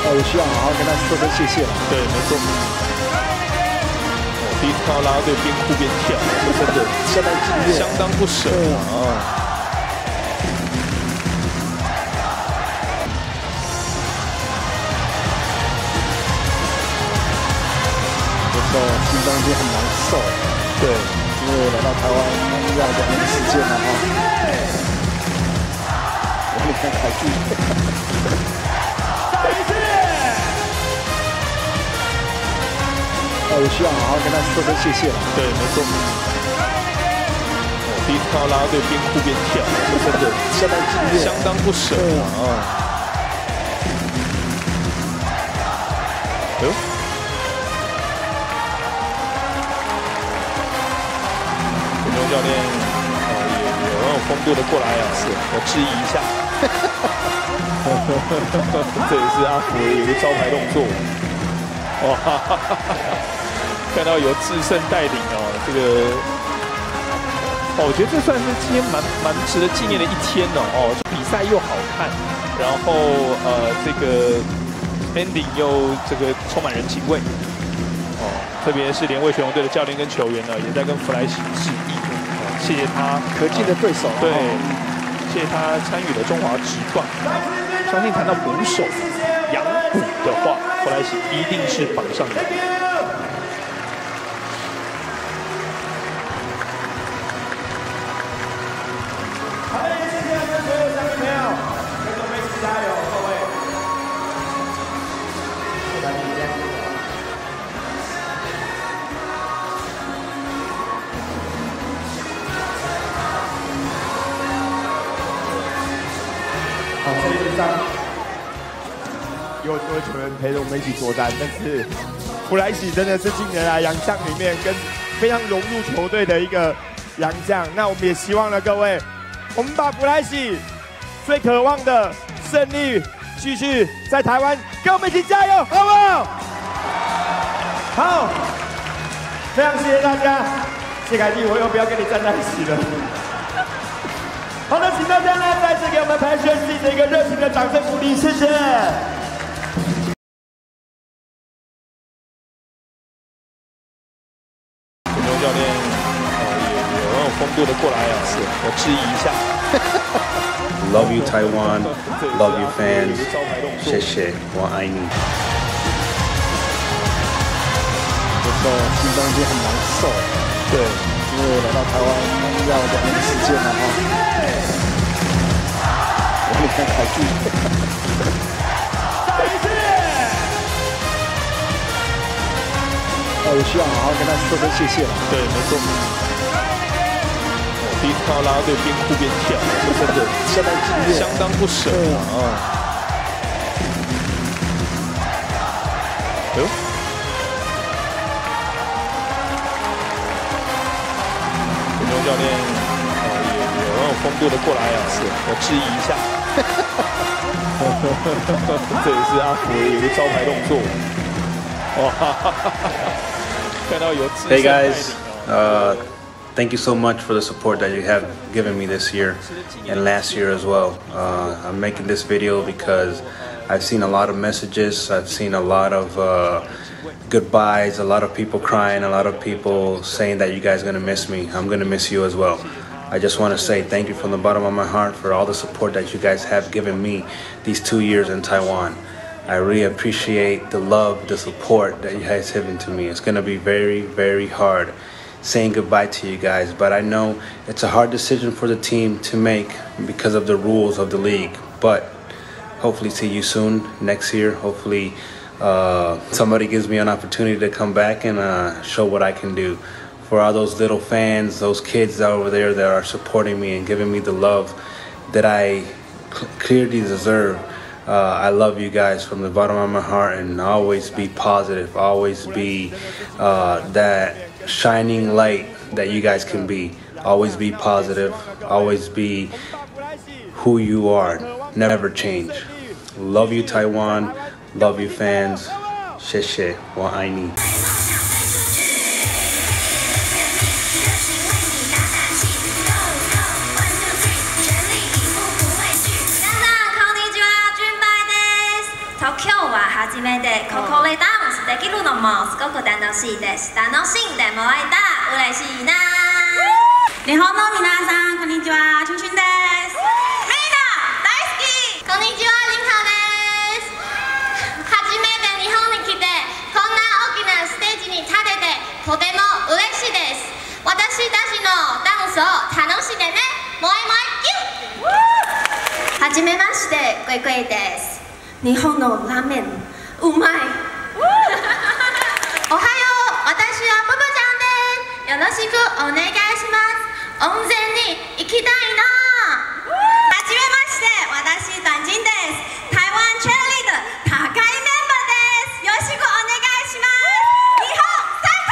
我需要好好跟他说声谢谢了。 对，没错。第一次看到啦啦队边哭边跳，真的相当敬业， 相当不舍啊。 心中已经很难受， 对， 因为来到台湾要2年时间了哈。你看凯剧， 再一次， 我需要好好跟他说声谢谢了。 对，没错。第一次看到啦啦队边哭边跳，真的相当敬业， 相当不舍啊。哎呦！教练也很有风度的过来啊，是我质疑一下，这也是阿福有一个招牌动作，哇，看到由智胜带领啊，这个，我觉得这算是今天蛮值得纪念的一天哦，比赛又好看，然后这个 ending 又这个充满人情味，特别是连卫拳王队的教练跟球员呢，也在跟弗莱西致意。谢谢他可敬的对手， 对，谢谢他参与了中华职棒。相信谈到捕手养捕的话，弗莱西一定是榜上的。 好的，谢谢跟所有乡亲朋友，跟着梅西加油，各位！谢谢大家。好，这一场有很多球员陪着我们一起作战，但是弗莱西真的是近年来洋将里面跟非常融入球队的一个洋将。那我们也希望呢，各位，我们把弗莱西最渴望的胜利继续在台湾，跟我们一起加油，好不好？好，非常谢谢大家，谢凯蒂，我以后不要跟你站在一起了。好的，请大家呢再次给我们 Passion Seed 一个热情的掌声鼓励，谢谢。 教练也很有风度的过来啊，是我质疑一下。 Love you Taiwan, love you fans， 谢谢，我爱你。 心中已经很难受， 对， 因为来到台湾要2年时间了哈。你看凯剧， 再一次， 我需要好好跟他说声谢谢了。 对，没错。第一次看到啦啦队边哭边跳，真的相当敬业， 相当不舍啊。哎呦！教练也很有风度的过来啊，是我质疑一下，这也是阿福有一个招牌动作，哇，看到有智胜带领。 Hey guys, thank you so much for the support that you have given me this year and last year as well. I'm making this video because I've seen a lot of messages, I've seen a lot of goodbyes, a lot of people crying, a lot of people saying that you guys are going to miss me. I'm going to miss you as well. I just want to say thank you from the bottom of my heart for all the support that you guys have given me these 2 years in Taiwan. I really appreciate the love, the support that you guys have given to me. It's going to be very, very hard saying goodbye to you guys, but I know it's a hard decision for the team to make because of the rules of the league. But hopefully see you soon next year. Hopefully somebody gives me an opportunity to come back and show what I can do. For all those little fans, those kids over there that are supporting me and giving me the love that I clearly deserve, I love you guys from the bottom of my heart, and always be positive, always be that shining light that you guys can be. Always be positive, always be who you are, never change. Love you Taiwan, love you fans, 谢谢，我爱你。 今日はは初めてここでダンスできるのもすごく楽しいです。楽しんでもらえたら嬉しいな。日本の皆さんこんにちは、チュンチュンです。みんな大好き。こんにちは、リンカです。初めて日本に来てこんな大きなステージに立ててとても嬉しいです。私たちのダンスを楽しんでね。もう一回はじめまして、クイクイです。日本のラーメンうまい。おはよう、私はパパちゃんです。よろしくお願いします。温泉に行きたいな。はじめまして、私段ジンです。台湾チェアリーダー高いメンバーです。よろしくお願いします。日本最高。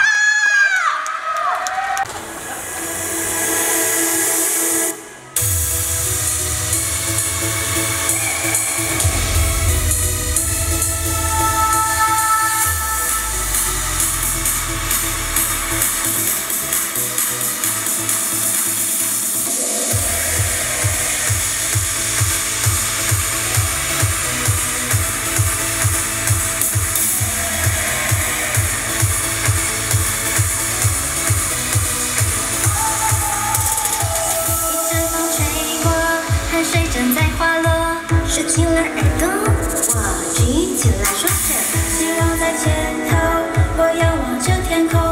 竖起了耳朵，我举起来双手，夕阳在街头，我仰望着天空。